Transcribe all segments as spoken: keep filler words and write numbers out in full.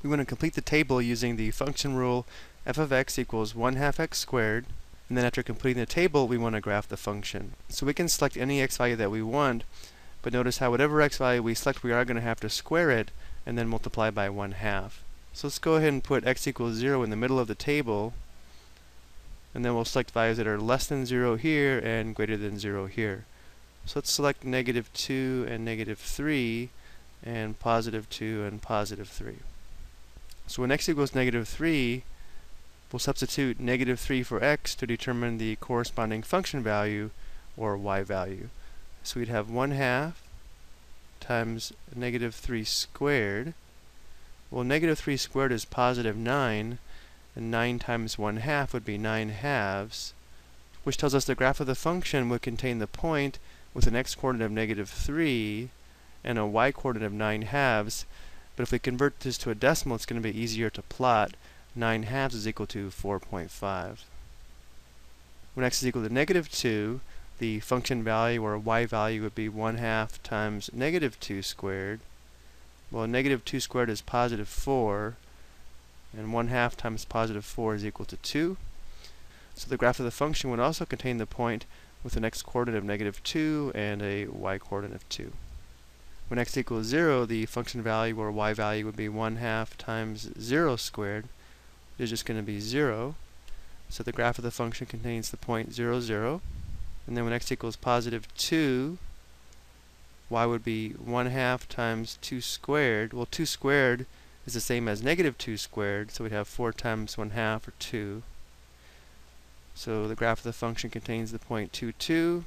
We want to complete the table using the function rule f of x equals one half x squared, and then after completing the table we want to graph the function. So we can select any x value that we want, but notice how whatever x value we select we are going to have to square it and then multiply by one half. So let's go ahead and put x equals zero in the middle of the table, and then we'll select values that are less than zero here and greater than zero here. So let's select negative two and negative three and positive two and positive three. So when x equals negative three, we'll substitute negative three for x to determine the corresponding function value, or y value. So we'd have one half times negative three squared. Well, negative three squared is positive nine, and nine times one half would be nine halves, which tells us the graph of the function would contain the point with an x-coordinate of negative three and a y-coordinate of nine halves. But if we convert this to a decimal, it's going to be easier to plot. nine halves is equal to four point five. When x is equal to negative two, the function value, or y value, would be one half times negative two squared. Well, negative two squared is positive four, and one half times positive four is equal to two. So the graph of the function would also contain the point with an x-coordinate of negative two and a y-coordinate of two. When x equals zero, the function value, or y value, would be one half times zero squared, which is just going to be zero. So the graph of the function contains the point zero, zero. And then when x equals positive two, y would be one half times two squared. Well, two squared is the same as negative two squared, so we'd have four times one half, or two. So the graph of the function contains the point two, two.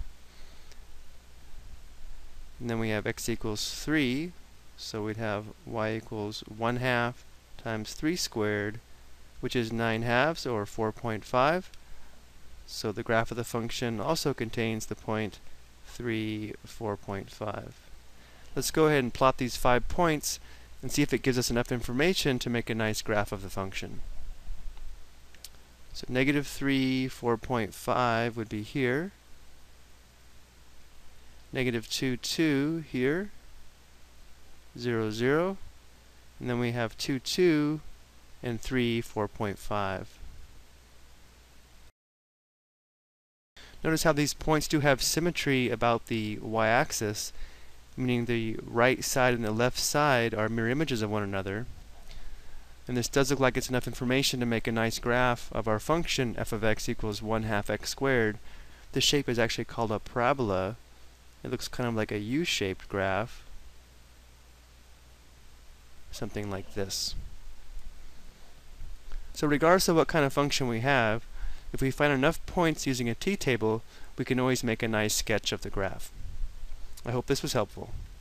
And then we have x equals three, so we'd have y equals one half times three squared, which is nine halves, or four point five. So the graph of the function also contains the point three, four point five. Let's go ahead and plot these five points and see if it gives us enough information to make a nice graph of the function. So negative three, four point five would be here. Negative two, two here. zero, zero. And then we have two, two, and three, four point five. Notice how these points do have symmetry about the y-axis, meaning the right side and the left side are mirror images of one another. And this does look like it's enough information to make a nice graph of our function f of x equals one half x squared. This shape is actually called a parabola. It looks kind of like a U-shaped graph, something like this. So regardless of what kind of function we have, if we find enough points using a t-table, we can always make a nice sketch of the graph. I hope this was helpful.